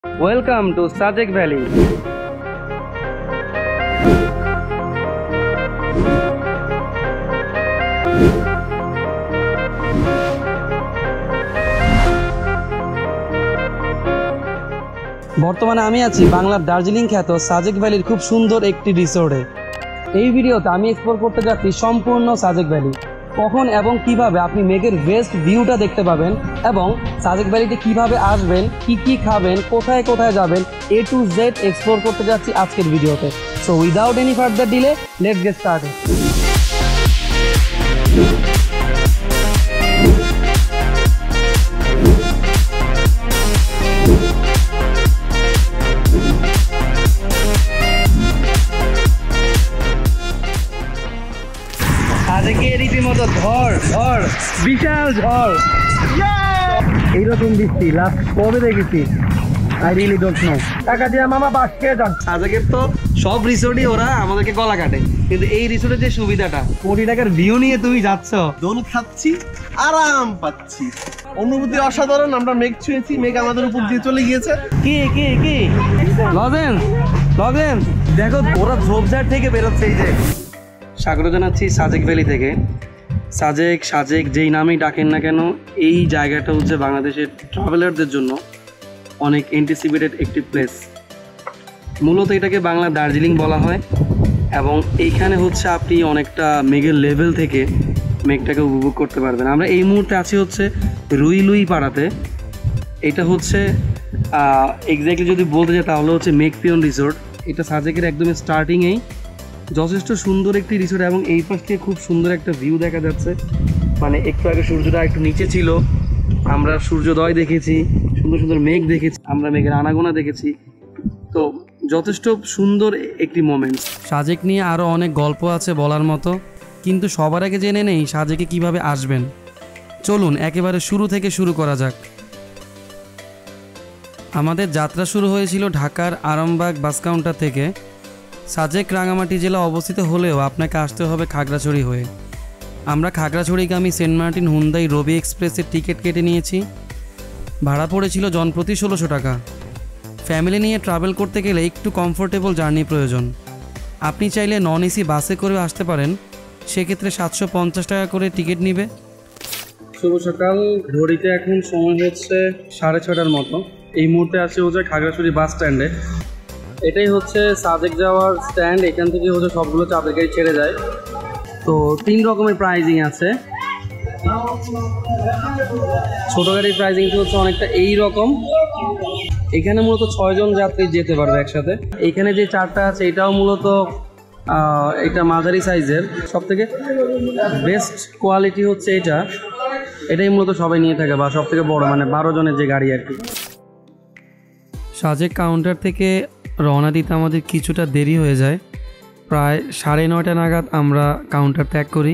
Welcome to Sajek Valley. বর্তমানে আমি আছি বাংলার দার্জিলিং খ্যাত সাজেক ভ্যালির খুব সুন্দর একটি রিসোর্টে। এই ভিডিওতে আমি এক্সপ্লোর করতে যাচ্ছি সম্পূর্ণ সাজেক ভ্যালি। কখন এবং কিভাবে আপনি মেঘের বেস্ট ভিউটা দেখতে পাবেন এবং সাজেক ভ্যালিতে কিভাবে আসবেন, কি খাবেন, কোথায় কোথায় যাবেন, A to Z এক্সপ্লোর করতে যাচ্ছি আজকের ভিডিওতে। So without any further delay let's get started. সাজেকে রীতিমতো ঝড় বিশাল ঝড়, এইরকম বৃষ্টি লাস্ট কবে দেখেছি আই রিয়েলি ডোন্ট নো। টাকা দিয়ে মামা বাস খেয়ে যান। সাজেকের তো সব রিসোর্টই ওরা আমাদেরকে গলা কাটে, কিন্তু এই রিসোর্টের যে সুবিধাটা, কোটি টাকার ভিউ নিয়ে তুমি যাচ্ছ, দোল খাচ্ছি, আরাম পাচ্ছি, অনুভূতি অসাধারণ। আমরা মেঘ ছুঁয়েছি, মেঘ আমাদের উপর দিয়ে চলে গিয়েছে। কি লজেন দেখো, ওরা ঝোপঝাড় থেকে বেরোচ্ছে। এই যে স্বাগত জানাচ্ছি সাজেক ভ্যালি থেকে। সাজেক যেই নামেই ডাকেন না কেন, এই জায়গাটা হচ্ছে বাংলাদেশের ট্রাভেলারদের জন্য অনেক অ্যান্টিসিপেটেড একটি প্লেস। মূলত এটাকে বাংলা দার্জিলিং বলা হয় এবং এইখানে হচ্ছে আপনি অনেকটা মেঘের লেভেল থেকে মেঘটাকে উপভোগ করতে পারবেন। আমরা এই মুহূর্তে আছি হচ্ছে রুইলুই পাড়াতে। এটা হচ্ছে এক্স্যাক্টলি যদি বলতে যাই তাহলে হচ্ছে মেঘপিয়ন রিসোর্ট। এটা সাজেকের একদম স্টার্টিংয়েই যথেষ্ট সুন্দর একটি রিসোর্ট এবং এই পাশ থেকে খুব সুন্দর একটা ভিউ দেখা যাচ্ছে। মানে একটু আগে সূর্যটা একটু নিচে ছিল, আমরা সূর্যোদয় দেখেছি, সুন্দর সুন্দর মেঘ দেখেছি, আমরা মেঘের আনাগোনা দেখেছি। তো যথেষ্ট সুন্দর একটি মোমেন্ট। সাজেক নিয়ে আরও অনেক গল্প আছে বলার মতো, কিন্তু সবার আগে জেনে নেই সাজেকে কিভাবে আসবেন। চলুন একেবারে শুরু থেকে শুরু করা যাক। আমাদের যাত্রা শুরু হয়েছিল ঢাকার আরামবাগ বাস কাউন্টার থেকে। সাজেক রাঙামাটি জেলা অবস্থিত হলেও আপনাকে আসতে হবে খাগড়াছড়ি হয়ে। আমরা খাগড়াছড়িগামী সেন্ট মার্টিন হুন্দাই রবি এক্সপ্রেসের টিকিট কেটে নিয়েছি। ভাড়া পড়েছিল জনপ্রতি 1600 টাকা। ফ্যামিলি নিয়ে ট্রাভেল করতে গেলে একটু কমফোর্টেবল জার্নি প্রয়োজন। আপনি চাইলে নন এসি বাসে করেও আসতে পারেন, সেক্ষেত্রে 750 টাকা করে টিকিট নেবে। শুভ সকাল, ঘড়িতে এখন সময় হচ্ছে 6:30টার মতো। এই মুহূর্তে আছে হচ্ছে খাগড়াছড়ি বাস স্ট্যান্ডে। এটাই হচ্ছে সাজেক যাওয়ার স্ট্যান্ড। এখান থেকে হচ্ছে সবগুলো চাঁদের গাড়ি ছেড়ে যায়। তো 3 রকমের প্রাইজিং আছে। ছোটো গাড়ির প্রাইজিং হচ্ছে অনেকটা এই রকম। এখানে মূলত 6 জন যাত্রী যেতে পারবে একসাথে। এখানে যে 4টা আছে এটাও মূলত এটা মাঝারি সাইজের। সব থেকে বেস্ট কোয়ালিটি হচ্ছে এটাই মূলত সবাই নিয়ে থাকে, বা সব থেকে বড়, মানে 12 জনের যে গাড়ি আর কি। সাজেক কাউন্টার থেকে রওনা দিতে আমাদের কিছুটা দেরি হয়ে যায়। প্রায় 9:30 নাগাদ আমরা কাউন্টার ত্যাগ করি।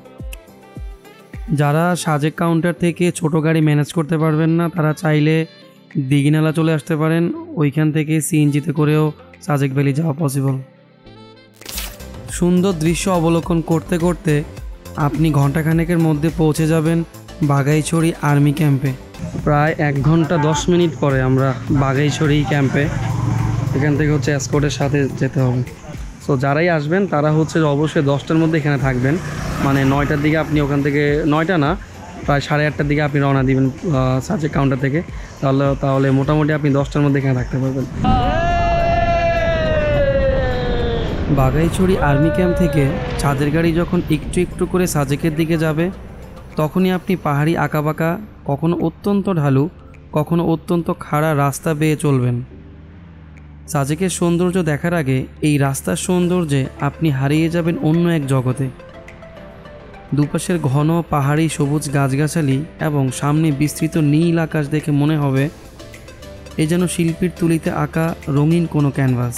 যারা সাজেক কাউন্টার থেকে ছোট গাড়ি ম্যানেজ করতে পারবেন না, তারা চাইলে দিঘিনালা চলে আসতে পারেন। ওইখান থেকে সিএনজিতে করেও সাজেক ভ্যালি যাওয়া পসিবল। সুন্দর দৃশ্য অবলোকন করতে করতে আপনি ঘন্টাখানেকের মধ্যে পৌঁছে যাবেন বাঘাইছড়ি আর্মি ক্যাম্পে। প্রায় 1 ঘন্টা 10 মিনিট পরে আমরা বাঘাইছড়ি ক্যাম্পে। এখান থেকে হচ্ছে এসকর্টের সাথে যেতে হবে। সো যারাই আসবেন তারা হচ্ছে অবশ্যই 10টার মধ্যে এখানে থাকবেন। মানে 9টার দিকে আপনি ওখান থেকে, 9টা না, প্রায় 8:30টার দিকে আপনি রওনা দিবেন সাজেক কাউন্টার থেকে। তাহলে মোটামুটি আপনি 10টার মধ্যে এখানে থাকতে পারবেন। বাঘাইছড়ি আর্মি ক্যাম্প থেকে চাঁদের গাড়ি যখন একটু একটু করে সাজেকের দিকে যাবে, তখনই আপনি পাহাড়ি আঁকাবাঁকা, কখনো অত্যন্ত ঢালু, কখনো অত্যন্ত খাড়া রাস্তা বেয়ে চলবেন। সাজেকের সৌন্দর্য দেখার আগে এই রাস্তার সৌন্দর্যে আপনি হারিয়ে যাবেন অন্য এক জগতে। দুপাশের ঘন পাহাড়ি সবুজ গাছগাছালি এবং সামনে বিস্তৃত নীল আকাশ দেখে মনে হবে এ যেন শিল্পীর তুলিতে আঁকা রঙিন কোনো ক্যানভাস।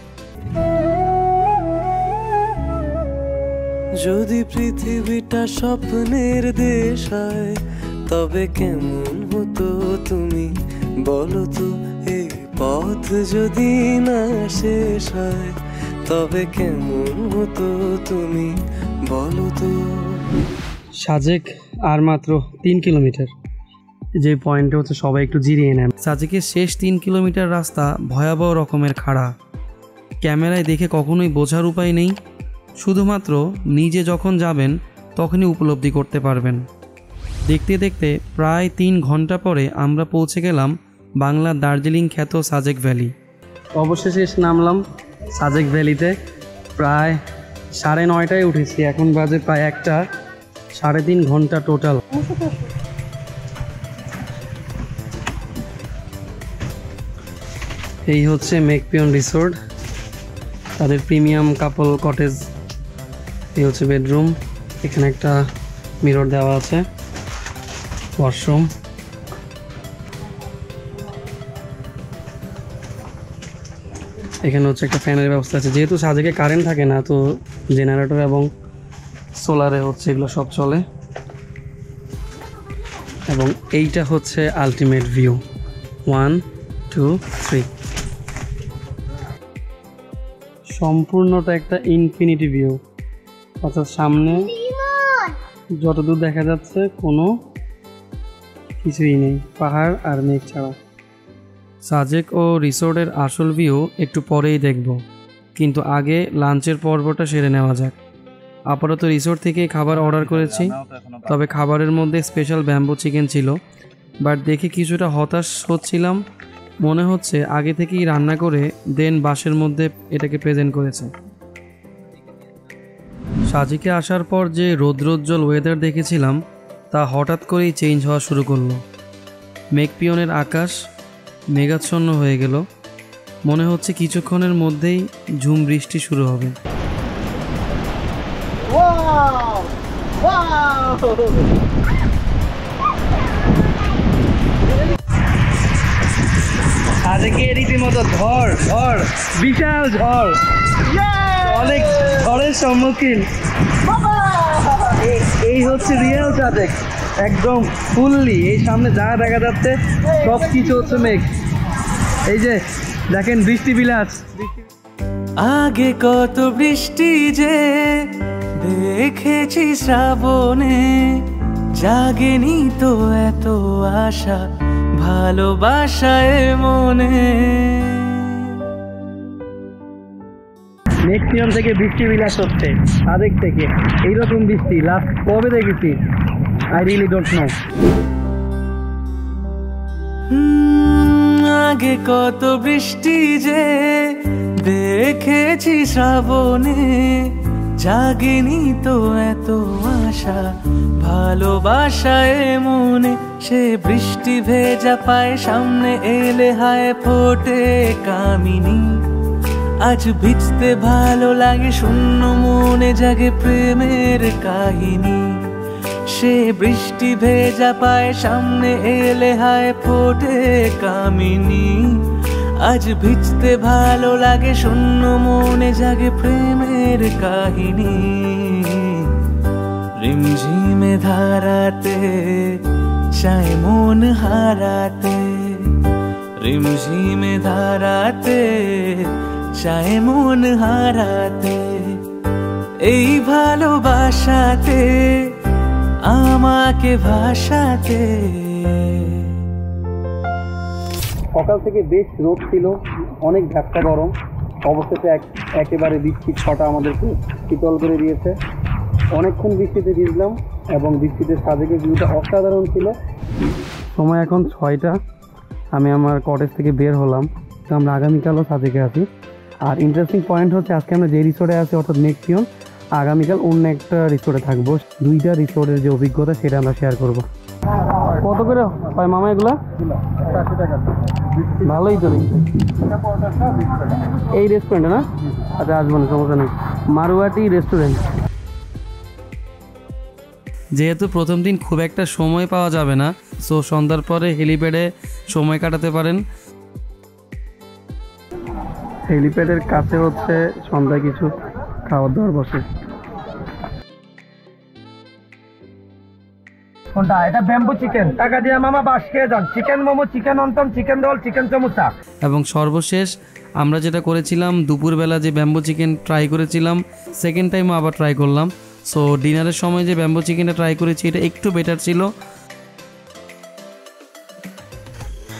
যদি পৃথিবীটা স্বপ্নের দেশ হয় তবে কেমন হতো তুমি বলো তো। এই পথ যদি না শেষ হয় তবে কেমন হতো তুমি বলো তো। সাজেক আর মাত্র 3 কিলোমিটার। যে পয়েন্টে হচ্ছে সবাই একটু জিরিয়ে নেন। সাজেকের শেষ 3 কিলোমিটার রাস্তা ভয়াবহ রকমের খাড়া। ক্যামেরায় দেখে কখনোই বোঝার উপায় নেই, শুধুমাত্র নিজে যখন যাবেন তখনই উপলব্ধি করতে পারবেন। দেখতে দেখতে প্রায় 3 ঘন্টা পরে আমরা পৌঁছে গেলাম বাংলার দার্জিলিং খ্যাত সাজেক ভ্যালি। অবশেষে নামলাম সাজেক ভ্যালিতে। প্রায় 9:30টায় উঠেছি, এখন বাজে প্রায় 1টা। 3.5 ঘন্টা টোটাল। এই হচ্ছে মেকপিয়ন রিসোর্ট, তাদের প্রিমিয়াম কাপল কটেজ। এই হচ্ছে বেডরুম, এখানে একটা মিরর দেওয়া আছে, ওয়াশরুম। এখানে হচ্ছে একটা ফ্যানের ব্যবস্থা আছে, যেহেতু সাজেকে কারেন্ট থাকে না তো জেনারেটর এবং সোলারে হচ্ছে এগুলো সব চলে। এবং এইটা হচ্ছে আলটিমেট ভিউ। 1 2 3, সম্পূর্ণটা একটা ইনফিনিটি ভিউ, অর্থাৎ সামনে যতদূর দেখা যাচ্ছে কোনো কিছুই নেই, পাহাড় আর মেঘ ছাড়া। সাজেক ও রিসোর্টের আসল ভিউ একটু পরেই দেখব, কিন্তু আগে লাঞ্চের পর্বটা সেরে নেওয়া যাক। আপাতত রিসোর্ট থেকে খাবার অর্ডার করেছি, তবে খাবারের মধ্যে স্পেশাল ব্যাম্বো চিকেন ছিল। বাট দেখে কিছুটা হতাশ হচ্ছিলাম, মনে হচ্ছে আগে থেকেই রান্না করে দেন বাসের মধ্যে এটাকে প্রেজেন্ট করেছে। সাজেকে আসার পর যে রৌদ্রোজ্জ্বল ওয়েদার দেখেছিলাম তা হঠাৎ করেই চেঞ্জ হওয়া শুরু করলো। মেকপিয়নের আকাশ মেঘাচ্ছন্ন হয়ে গেল, মনে হচ্ছে কিছুক্ষণের মধ্যেই ঝুম বৃষ্টি শুরু হবে। সাজেকে রীতিমতো ঝড়, বিশাল ঝড়, অনেক ঝড়ের সম্মুখীন। এই হচ্ছে রিয়েল সাজেক, একদম ফুললি। এই সামনে যা দেখা যাচ্ছে সব কিছু হচ্ছে মেঘ। এই যে দেখেন বৃষ্টি বিলাস। আগে কত বৃষ্টি যে দেখেছি শ্রাবণে, জাগেনি তো এত আশা ভালোবাসায় মনে। মেকপিয়ন থেকে বৃষ্টি বিলাস হচ্ছে, সাজেক থেকে এইরকম বৃষ্টি লাস্ট কবে দেখেছি আই রিয়েলি ডোন্ট নো। আগে কত বৃষ্টি যে দেখেছি শ্রাবণে, জাগেনি তো এত আশা ভালোবাসায় মনে। সে বৃষ্টি ভেজা পায় সামনে এলে হায় ফোটে কামিনী। আজ ভিজতে ভালো লাগে, শূন্য মনে জাগে প্রেমের কাহিনী। সে বৃষ্টি ভেজা পায় সামনে এলে হায় ফোটে কামিনী। আজ ভিজতে ভালো লাগে, শূন্য মনে জাগে প্রেমের কাহিনী। রিমঝিমে ধারাতে চায় মন হারাতে, রিমঝিমে ধারাতে চায় মন হারাতে। এই ভালোবাসাতে আমাকে ভাসাতে। সকাল থেকে বেশ রোদ ছিল, অনেক ঝাপটা গরম, অবশেষে একেবারে বৃষ্টির ছটা আমাদেরকে শীতল করে দিয়েছে। অনেকক্ষণ বৃষ্টিতে ভিজলাম এবং বৃষ্টিতে সাজেকের ভিউটা অসাধারণ ছিল। সময় এখন 6টা, আমি আমার কটেজ থেকে বের হলাম, তো আমরা আগামীকালও সাজেকে আছি। আর ইন্টারেস্টিং পয়েন্ট হচ্ছে আজকে আমরা যে রিসোর্টে আছি অর্থাৎ মেকপিয়ন, আগামীকাল অন্য একটা রিসোর্টে থাকবো। 2টা রিসোর্টের যে অভিজ্ঞতা সেটা আমরা শেয়ার করব। কত করে হয় মামা এগুলা? 80 টাকা। ভালোই তো দেখছি। এই রেস্টুরেন্টে না? আচ্ছা আসবো না, সমস্যা নেই। মারুয়াটি রেস্টুরেন্ট। যেহেতু প্রথম দিন খুব একটা সময় পাওয়া যাবে না, সো সন্ধ্যার পরে হেলিপ্যাডে সময় কাটাতে পারেন। হেলিপ্যাডের কাছে হচ্ছে সন্ধ্যায় কিছু খাবার দাবার বসে। কোনটা? এটা ব্যাম্বু চিকেন, টাকা দিয়ে মামা বাস খেয়ে যান। চিকেন মোমো, চিকেন অন্তম, চিকেন রোল, চিকেন সমোসা। এবং সর্বশেষ আমরা যেটা করেছিলাম, দুপুরবেলা যে ব্যাম্বু চিকেন ট্রাই করেছিলাম, সেকেন্ড টাইমও আবার ট্রাই করলাম। সো ডিনারের সময় যে ব্যাম্বু চিকেনটা ট্রাই করেছি এটা একটু বেটার ছিল।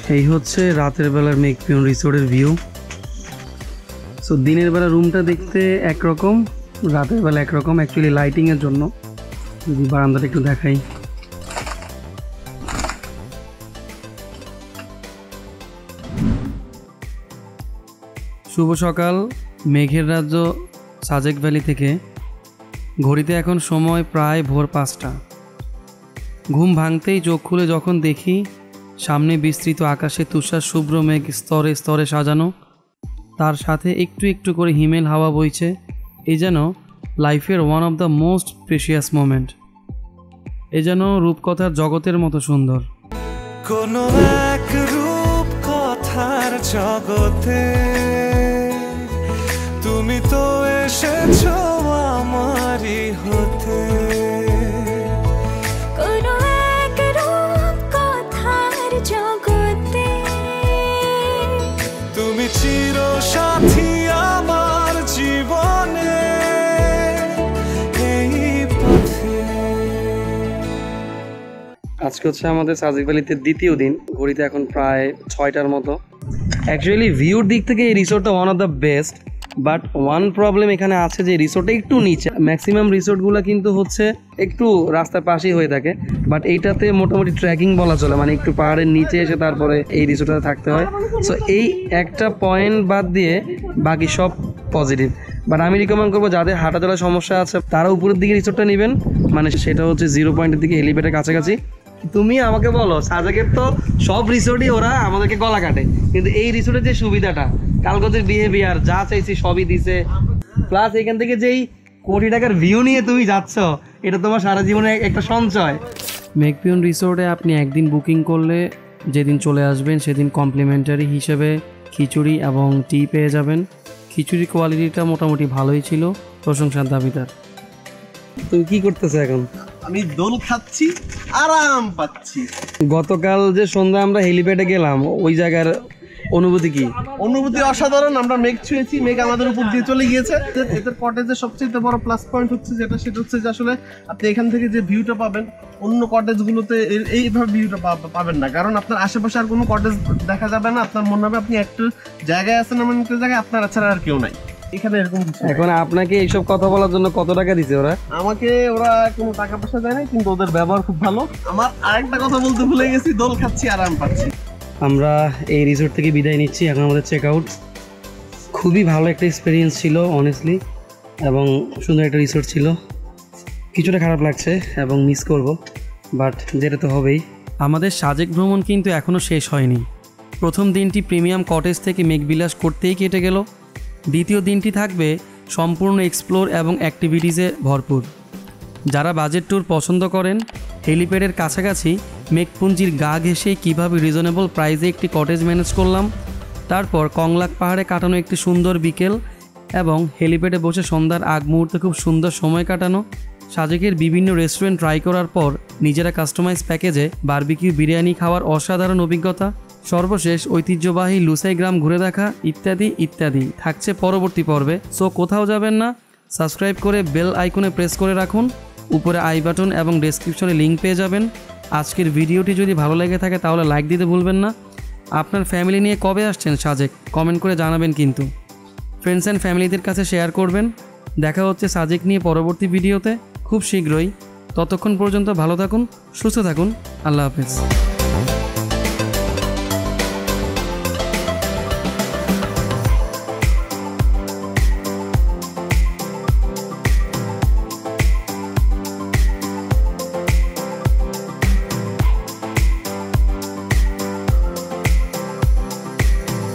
এই হচ্ছে রাতের বেলার মেঘপিয়ন রিসোর্টের ভিউ। সো দিনের বেলা রুমটা দেখতে একরকম, রাতের বেলা একরকম, অ্যাকচুয়ালি লাইটিংয়ের জন্য। যদি বারান্দাটা একটু দেখাই, শুভ সকাল মেঘের রাজ্য সাজেক ভ্যালি থেকে। ঘড়িতে এখন সময় প্রায় ভোর 5টা। ঘুম ভাঙতেই চোখ খুলে যখন দেখি সামনে বিস্তৃত আকাশে তুষার শুভ্র মেঘ স্তরে স্তরে সাজানো, তার সাথে একটু একটু করে হিমেল হাওয়া বইছে, এই যেন লাইফের one of the most precious moment. এ যেন রূপকথার জগতের মতো সুন্দর। কোনো এক রূপ কথার জগতে তুমি তো এসেছো আমারই হতে। কোনো এক রূপ কথার জগতে তুমি চির সাথী আমার জীবনে এই পথে। আজকে হচ্ছে আমাদের সাজেক ভ্যালিতে দ্বিতীয় দিন। ঘড়িতে এখন প্রায় 6টার মতো। অ্যাকচুয়ালি ভিউর দিক থেকে এই রিসোর্টটা one of the best, but one problem এখানে আছে যে রিসোর্টটা একটু নিচে। ম্যাক্সিমাম রিসোর্টগুলো কিন্তু হচ্ছে একটু রাস্তার পাশেই হয়ে থাকে, বাট এইটাতে মোটামুটি ট্রেকিং বলা চলে, মানে একটু পাহাড়ের নিচে এসে তারপরে এই রিসোর্টটাতে থাকতে হয়। সো এই একটা পয়েন্ট বাদ দিয়ে বাকি সব পজিটিভ। বাট আমি রিকমেন্ড করবো যাদের হাঁটা চলার সমস্যা আছে তারা উপরের দিকে রিসোর্টটা নেবেন, মানে সেটা হচ্ছে 0 পয়েন্টের দিকে, হেলিপ্যাডের কাছাকাছি। তুমি আমাকে বলো, সাজেকের তো সব রিসোর্টই ওরা আমাদেরকে গলা কাটে, কিন্তু এই রিসোর্টের যে সুবিধাটা, কালগজের বিহেভিয়ার যা চাইছি সবই দিছে, প্লাস এখান থেকে যেই কোটি টাকার ভিউ নিয়ে তুমি যাচ্ছ, এটা তোমার সারা জীবনে একটা সঞ্চয়। মেঘপিয়ন রিসোর্টে আপনি একদিন বুকিং করলে যেদিন চলে আসবেন সেদিন কমপ্লিমেন্টারি হিসেবে খিচুড়ি এবং টি পেয়ে যাবেন। খিচুড়ির কোয়ালিটিটা মোটামুটি ভালোই ছিল, প্রশংসার দাবিদার। তুমি কি করতেছো এখন? আমি দোল খাচ্ছি, আরাম পাচ্ছি। গতকাল যে সন্ধ্যা আমরা হেলিপ্যাডে গেলাম, ওই জায়গার অনুভূতি কি? অনুভূতি অসাধারণ। আমরা মেঘ ছুঁয়েছি, মেঘ আমাদের উপর দিয়ে চলে গিয়েছে। এদের কটেজের সবচেয়ে বড় প্লাস পয়েন্ট হচ্ছে সেটা হচ্ছে যে আসলে আপনি এখান থেকে যে ভিউটা পাবেন অন্য কটেজগুলোতে এইভাবে ভিউটা পাবেন না, কারণ আপনার আশেপাশে আর কোনো কটেজ দেখা যাবে না। আপনার মনে হবে আপনি একটা জায়গায় আছেন, এমন একটা জায়গায় আপনার ছাড়া আর কেউ নাই। এখানে এরকম কিছু নাই। এখন আপনাকে এইসব কথা বলার জন্য কত টাকা দিছে ওরা? আমাকে ওরা কোনো টাকা পয়সা দেয় না, কিন্তু ওদের ব্যবহার খুব ভালো। আমার আরেকটা কথা বলতে ভুলে গেছি, দোল খাচ্ছি, আরাম পাচ্ছি। আমরা এই রিসোর্ট থেকে বিদায় নিচ্ছি, এখন আমাদের চেক আউট। খুবই ভালো একটা এক্সপিরিয়েন্স ছিল অনেস্টলি, এবং সুন্দর একটা রিসোর্ট ছিল। কিছুটা খারাপ লাগছে এবং মিস করব, বাট যেটা তো হবেই। আমাদের সাজেক ভ্রমণ কিন্তু এখনও শেষ হয়নি। প্রথম দিনটি প্রিমিয়াম কটেজ থেকে মেঘবিলাস করতেই কেটে গেল। দ্বিতীয় দিনটি থাকবে সম্পূর্ণ এক্সপ্লোর এবং অ্যাক্টিভিটিসে ভরপুর। যারা বাজেট ট্যুর পছন্দ করেন, হেলিপ্যাডের কাছাকাছি মেঘপুঞ্জির গা ঘেঁষে কীভাবে রিজনেবল প্রাইসে একটি কটেজ ম্যানেজ করলাম, তারপর কংলাক পাহাড়ে কাটানো একটি সুন্দর বিকেল, এবং হেলিপ্যাডে বসে সন্ধ্যার আগ মুহূর্তে খুব সুন্দর সময় কাটানো, সাজেকের বিভিন্ন রেস্টুরেন্ট ট্রাই করার পর নিজেরা কাস্টমাইজ প্যাকেজে বারবিকিউ বিরিয়ানি খাওয়ার অসাধারণ অভিজ্ঞতা, সর্বশেষ ঐতিহ্যবাহী লুসাই গ্রাম ঘুরে দেখা, ইত্যাদি ইত্যাদি থাকছে পরবর্তী পর্বে। সো কোথাও যাবেন না, সাবস্ক্রাইব করে বেল আইকনে প্রেস করে রাখুন। উপরে আই বাটন এবং ডেসক্রিপশনে লিঙ্ক পেয়ে যাবেন। আজকের ভিডিওটি যদি ভালো লেগে থাকে তাহলে লাইক দিতে ভুলবেন না। আপনার ফ্যামিলি নিয়ে কবে আসছেন সাজেক কমেন্ট করে জানাবেন কিন্তু। ফ্রেন্ডস অ্যান্ড ফ্যামিলিদের কাছে শেয়ার করবেন। দেখা হচ্ছে সাজেক নিয়ে পরবর্তী ভিডিওতে খুব শীঘ্রই। ততক্ষণ পর্যন্ত ভালো থাকুন, সুস্থ থাকুন। আল্লাহ হাফেজ।